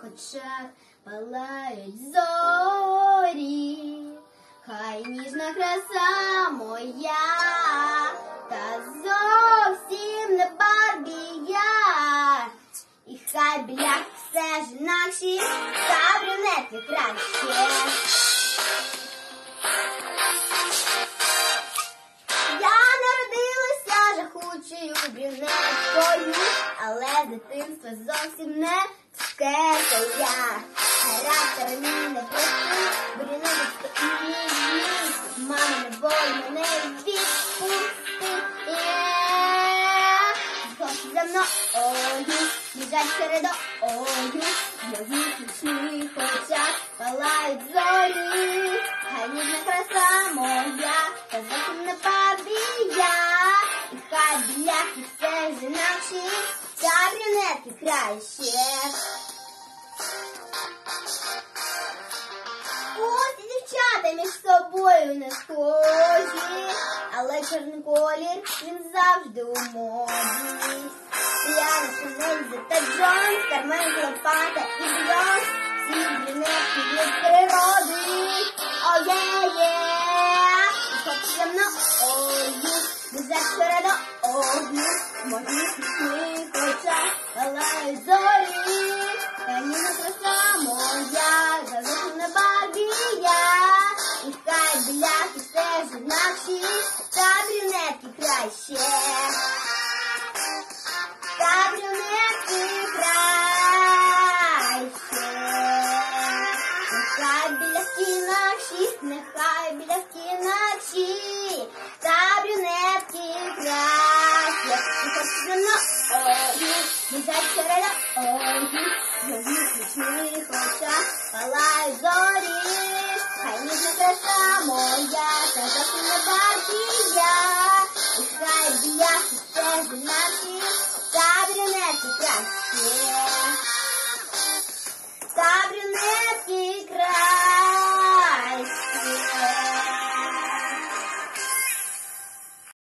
очах палають зорі, хай ніжна краса моя, та зовсім не Барбі я. І хай бляхи все ж інакші, та брюнетки краще. Я народилася жахучою брюнеткою, але з дитинства зовсім не цукерка я. Характер мій не простий, брюнеточка і мій. Мама не боль мене відпусти. Хлопці за мною, біжать середою, в моїх нічних очах палають зорі. Хай ніжна краса моя, та зовсім не Барбі я. І хай бляхи все ж інакші, та брюнетки краще. Ось і дівчата між собою не схожі, але чорний колір він завжди у моді. Ріана, Шанель, Зета Джонс, Кармен, Клеопатра і Бейонс, всі брюнетки від природи. О-є-є! І хлопці за мною, біжать середою, в моїх нічних очах палають зорі. Хай ніжна краса моя, зовсім не Барбі я. І хай бляхи все ж інакші, та брюнетки краще. Та брюнетки краще. Нехай бляхи наші, нехай бляхи наші, та брюнетки краще. І хлопці за мною, біжать середою, в моїх нічних очах палають зорі. Хай ніжна краса моя, та зовсім не Барбі я. І хай бляхи все ж інакші, та брюнетки краще.